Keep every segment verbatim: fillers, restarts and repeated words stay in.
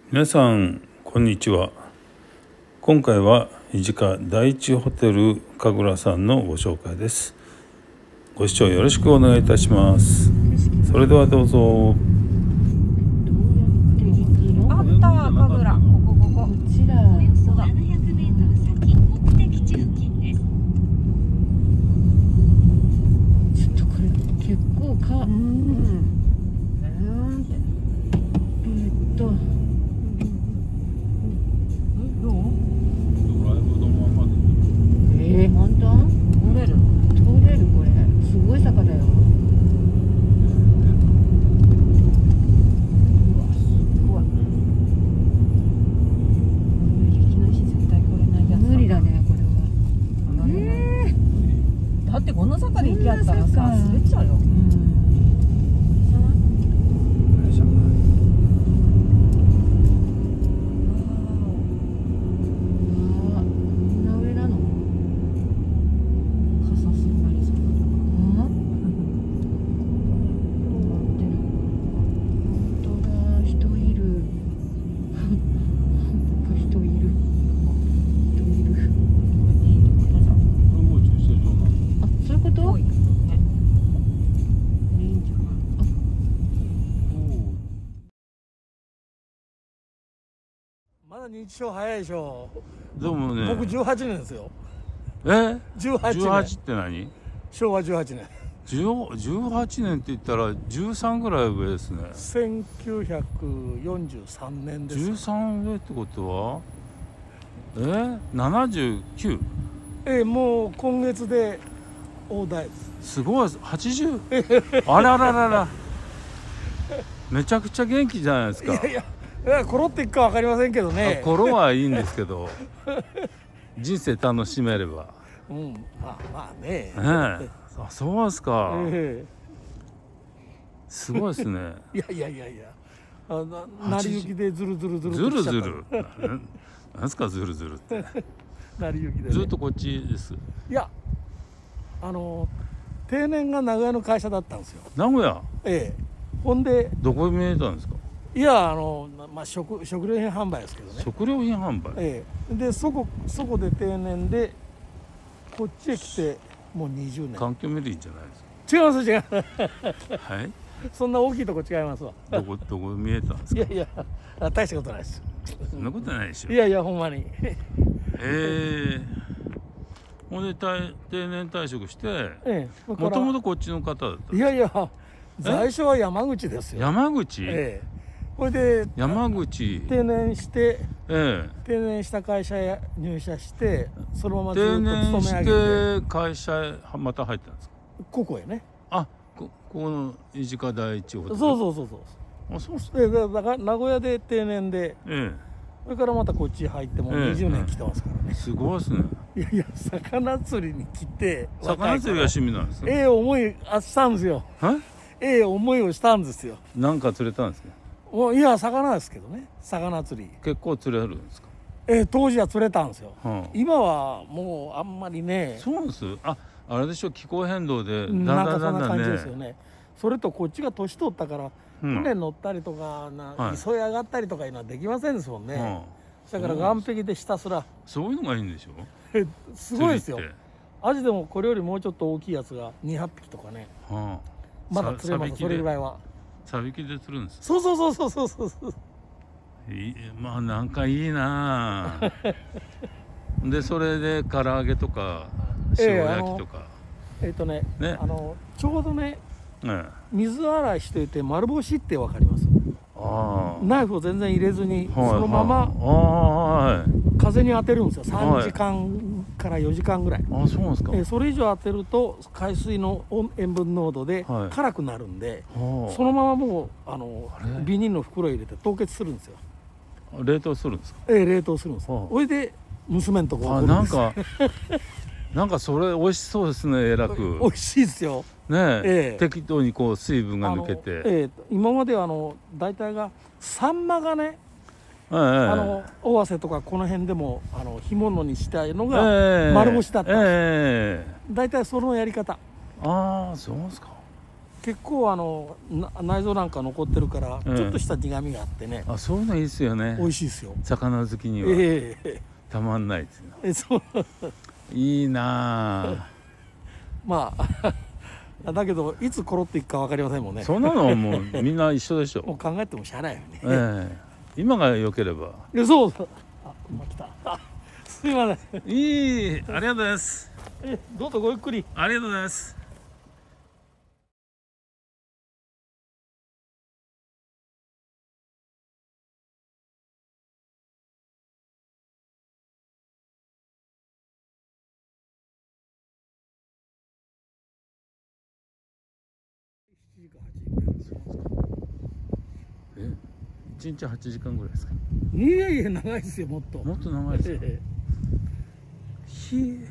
皆さんこんにちは。今回は伊地下第一ホテル神楽さんのご紹介です。ご視聴よろしくお願いいたします。それではどうぞ。 あった神楽、こここここちらそうだ。 ななひゃくメートル先目的地付近です。 ちょっとこれ結構かうんなんてえー、っとどう？ ドライブのままで。 えー、本当？通れる？通れるこれすごい坂だよ。うわすごい。雪なし絶対来れないやつ。無理だねこれは。えー、だってこの坂で行きやったらさ滑っちゃうよ。うん。 まだ認知症早いでしょ。 でもね、 僕じゅうはちねんですよ。 えじゅうはちねん。 じゅうはちって何？ 昭和じゅうはちねん。 じゅうじゅうはちねんって言ったらじゅうさんぐらい上ですね。 せんきゅうひゃくよんじゅうさんねんです。 じゅうさん上ってことはえななじゅうきゅう。 ええ、もう今月で大台です。 すごいはちじゅう。あらららら。めちゃくちゃ元気じゃないですか。 いやいや、いやコロっていくかわかりませんけどね。 コロはいいんですけど人生楽しめれば。 うん、まあまあね。 ねえ、あ、そうですか。 えすごいですね。 え、いやいやいやいや、あな成り行きでずるずるずるずるずと来ちゃるった。 なんですかずるずるって成り行きで、ね、 ずっとこっちです。 いや、あの定年が名古屋の会社だったんですよ。 名古屋ええ、ほんでどこに見えたんですか？ いや、あの、まあ、食食料品販売ですけどね。 食料品販売。 ええ、でそこそこで定年でこっちへ来てもうにじゅうねん。 環境メリーじゃないです違います違います。 か。はいそんな大きいとこ違いますわ。 どこどこ見えたんですか？ いやいや、あ大したことないです。 そんなことないでしょ。 いやいや、ほんまに。 ええ。ほんで定定年退職してええ、 もともとこっちの方だった。 いやいや、最初は山口ですよ。 山口、 ええ、これで山口定年して、 ええ、 定年した会社へ入社してそのままずっと定年勤め上げてして会社へまた入ったんですか？ ここへね。 あ、こここの伊地下第一ホテル。 そうそうそうそう。 あ、そうっす。 でだから名古屋で定年で、 えそれからまたこっち入ってもうにじゅうねん来てますからえ、 ね。 すごいですね。 いやいや、魚釣りに来て魚釣りが趣味なんですか？ ええ思いあしたんですよ。ええ思いをしたんですよ。 なんか釣れたんですか？ もういや、魚ですけどね、魚釣り。 結構釣れるんですか？ ええ当時は釣れたんですよ。 はあ、 今はもうあんまりね。 そうなんです。あ、あれでしょ、気候変動でだんなんだんだかそんな感じんだんね。 ですよね。それとこっちが年取ったから、 うん船乗ったりとかな、 はい磯へ上がったりとかいうのはできませんですもんね。 はあ、 だから岸壁でひたすらそういうのがいいんでしょ？ すごいですよ釣りって。 アジでもこれよりもうちょっと大きいやつがにひゃっぴきとかね、 はあ、 まだ釣れます。それぐらいは。 さびきで釣るんです。 そうそうそうそうそうそう。 いい、まあなんかいいなあでそれで唐揚げとか塩焼きとか、 えっ、とねね、 あのちょうどねええ、 水洗いしていて丸干しってわかります？ ああ、 ナイフを全然入れずに、 はい、 そのままはい、 風に当てるんですよ。さんじかんからよじかんぐらい。 あ、そうなんですか。 えーそれ以上当てると海水の温塩分濃度ではい辛くなるんで、 はあ、 そのままもうあのあれビニールの袋入れて凍結するんですよ。 冷凍するんですか？ えー冷凍するんです。 はあ、 それで娘んとこあ、 送るんです。 なんかなんかそれ美味しそうですね、えらく。 美味しいですよ。 ねえ、 ええ、 適当にこう水分が抜けて、 あのえー今まではあの大体がサンマがね、 ええ、 あの尾鷲とかこの辺でもあの干物にしたいのがええ、 丸干しだったんです。 ええ、 大体そのやり方。 ああ、そうですか。 結構あのな内臓なんか残ってるから、 ええちょっとした苦みがあってね、 あ、そういうのいいですよね。 美味しいですよ。 魚好きにはええたまんないですよ。 えそういいなあ。 まあだけどいつコロっていくか分かりませんもんね。 そんなのはもうみんな一緒でしょ。 もう考えてもしゃあないよね。 ええ、今が良ければ。 えそうそう。あ、今来た。あ、すいません。 いい、ありがとうございます。 え、どうぞごゆっくり。 ありがとうございます。 しちじかはちじぐらい。 そうですか。え、一日八時間ぐらいですか。 いやいや長いですよ、もっと。 もっと長いですか。 えひえ。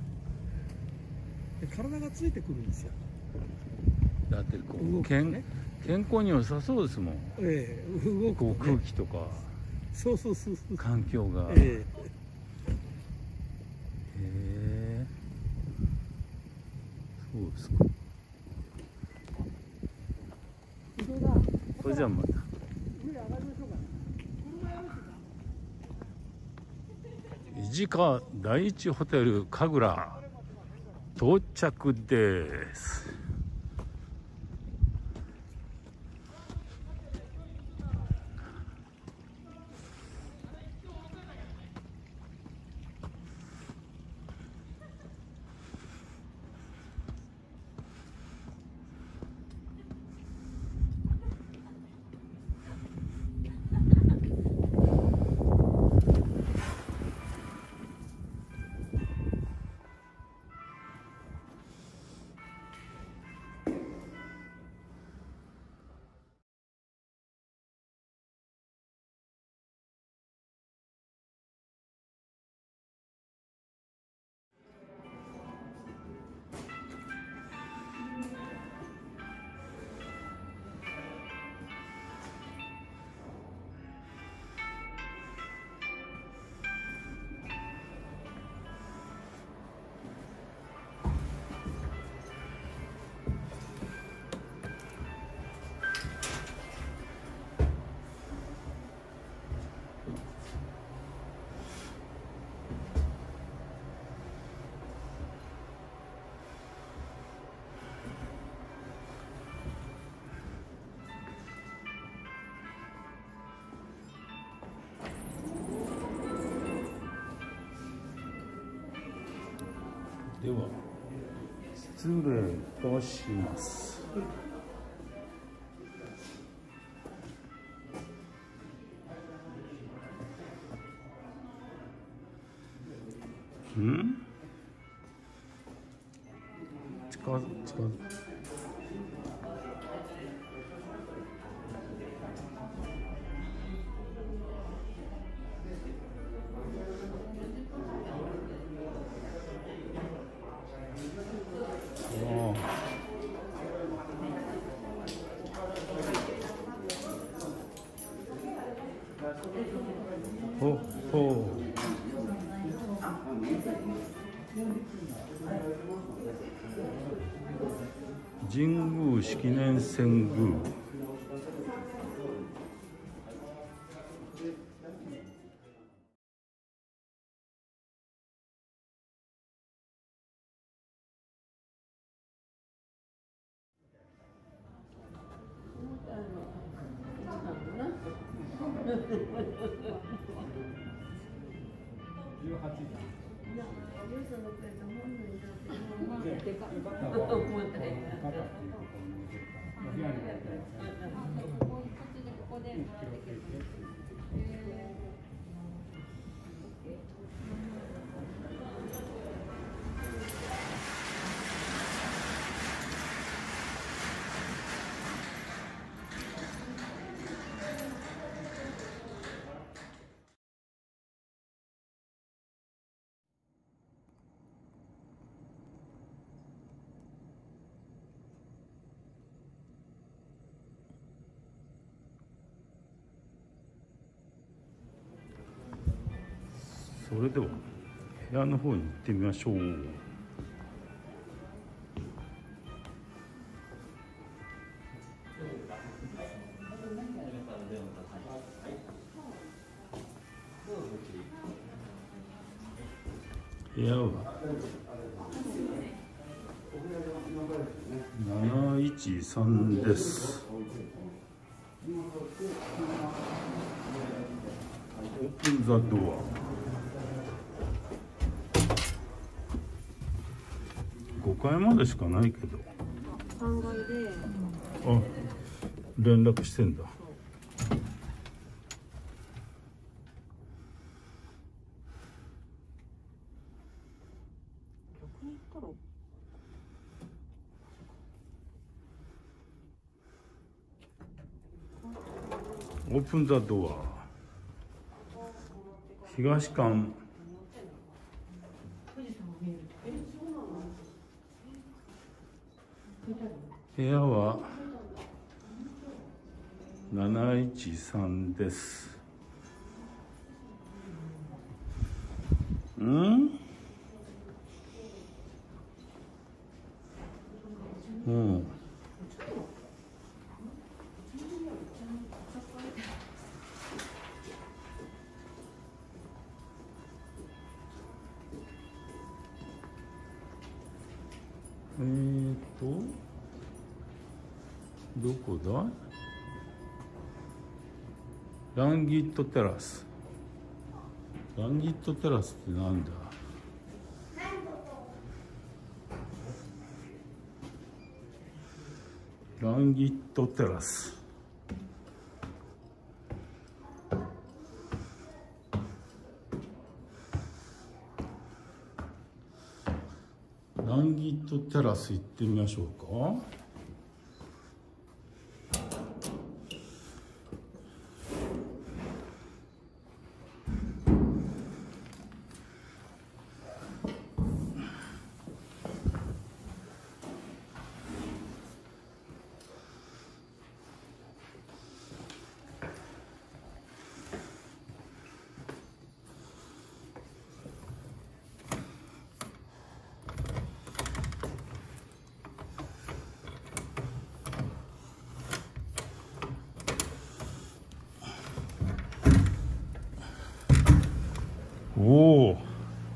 え体がついてくるんですよ。 だってこ動う、 くとね健健康に良さそうですもん。 ええ動くこうとね空気とかそうそうそうそう。 環境が。へええ。そうですか。 えそれだ。 それじゃあまた。 上上がりましょうかね。車やるしか。 伊地下第一ホテル神楽到着です。では失礼いたします。ん？近づ近づほほう。神宮式年遷宮。それでは部屋の方に行ってみましょう。 部屋はなないちさんです。オープンザドア。ごかいまでしかないけど。 さんがいで。 あ、連絡してんだ。 逆に行ったら。 オープンザドア。東館。部屋はなないちさんです。うんうん。えーとどこだ？ランギットテラス。ランギットテラスってなんだ？ランギットテラス。ランギットテラス行ってみましょうか。おお。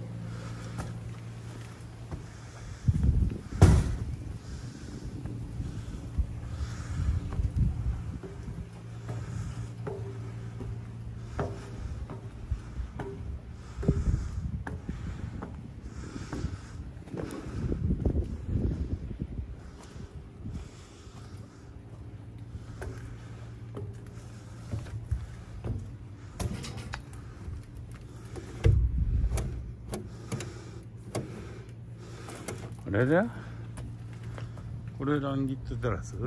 あれだ、これランギットテラス？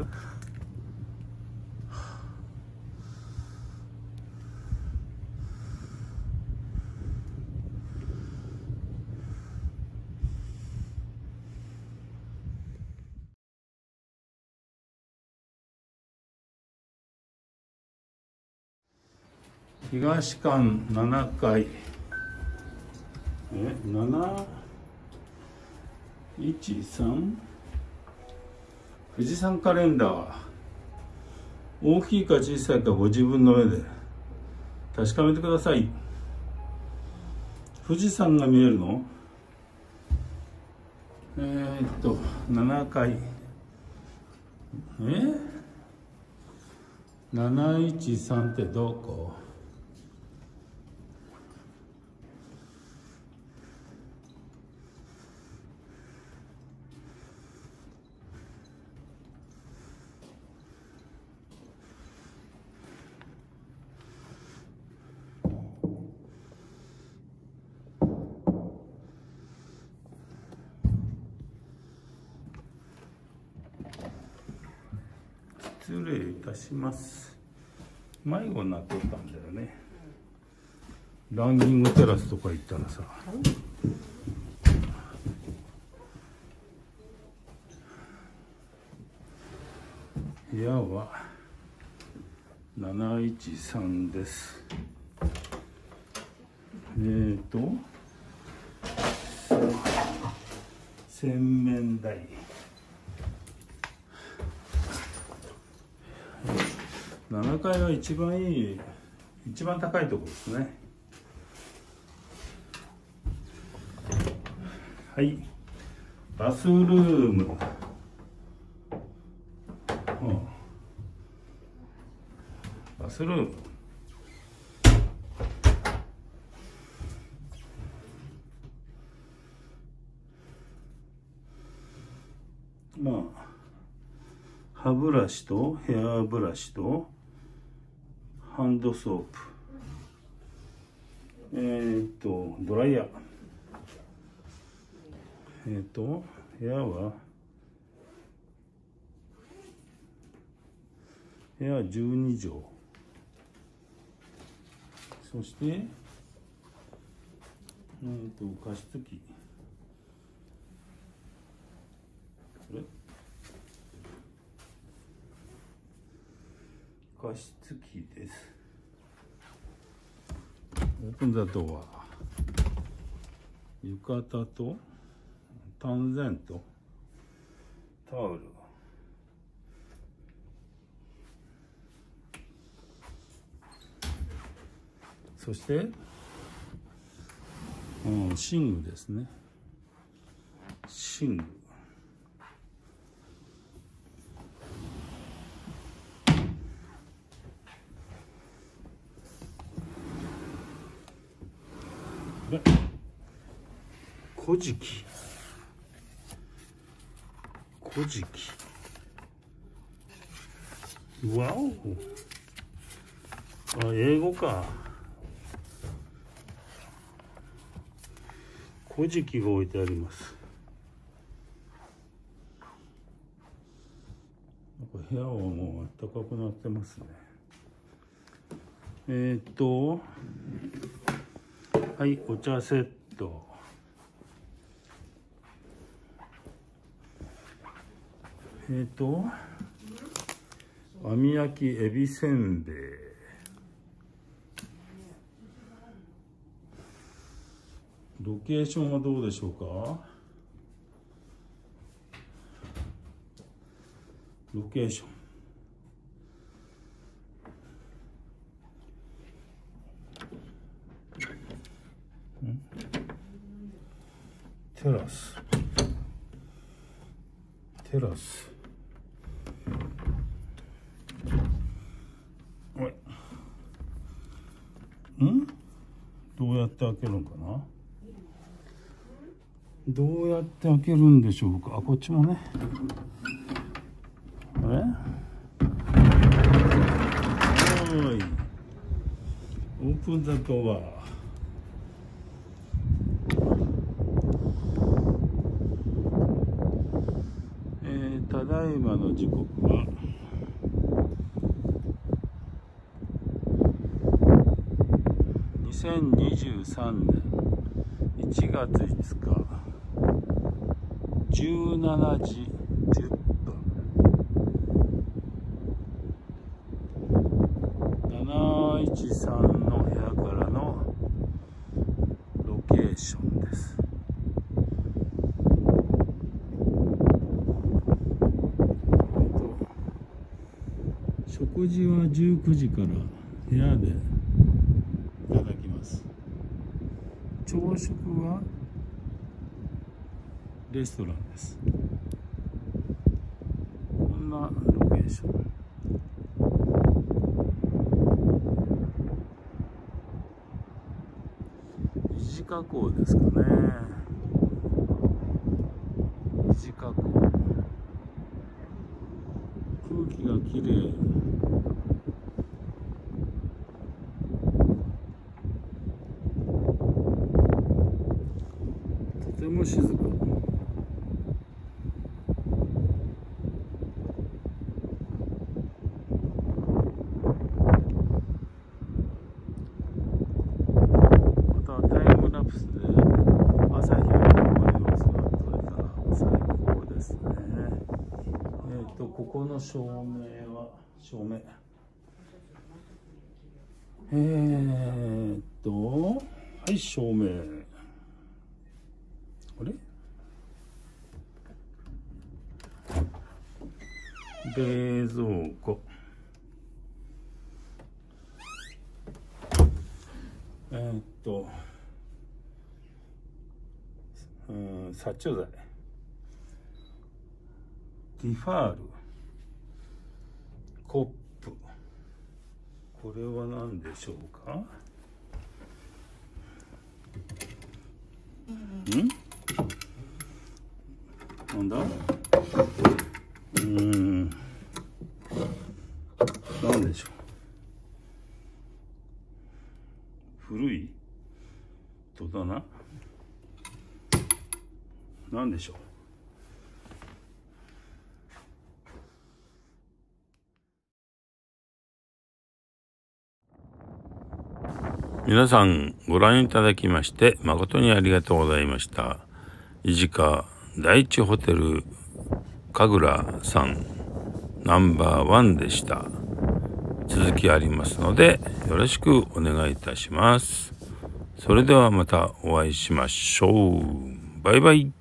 東館ななかい。え、なないちさん？富士山カレンダー。大きいか小さいかご自分の目で確かめてください。富士山が見えるの？えー、っとななかい。え？なないちさんってどこ？失礼いたします。迷子になっとったんだよね。ランニングテラスとか行ったらさ、部屋はなないちさんです。えーと洗面台。ななかいは一番いい、一番高いところですね。 はい、バスルーム、うん、バスルーム、まあ歯ブラシとヘアブラシとハンドソープ、えー、っとドライヤー、えー、っと部屋は部屋じゅうにじょう、そしてえー、っと加湿器、これ加湿器です。オープンザドア、浴衣と短冊とタオル、そして、うん、寝具ですね。寝具、古事記、古事記、わお、あ、英語か。古事記が置いてあります。部屋はもう暖かくなってますね。えー、っとはい、お茶セット、えー、っと網焼きエビせんべい、ロケーションはどうでしょうか。ロケーション、んテラス、テラス、おい、んどうやって開けるんかな。どうやって開けるんでしょうか。あ、こっちもね。あれ？はい。オープンザドア。えー、ただいまの時刻はにせんにじゅうさんねんいちがついつかじゅうしちじじゅっぷん、なないちさんの部屋からのロケーションです。食事はじゅうくじから部屋でいただきます。朝食はレストランです。こんなロケーション。維持加工ですかね。維持加工。空気がきれい。とても静か。ここの照明は照明えー、っとはい照明、あれ冷蔵庫、えー、っとん、殺虫剤。ティファール、コップ。これは何でしょうか。ん？なんだ？うーん。なんでしょう。古い戸棚？なんでしょう。皆さんご覧いただきまして誠にありがとうございました。いじか第一ホテル神楽さんナンバーワンでした。続きありますのでよろしくお願いいたします。それではまたお会いしましょう。バイバイ。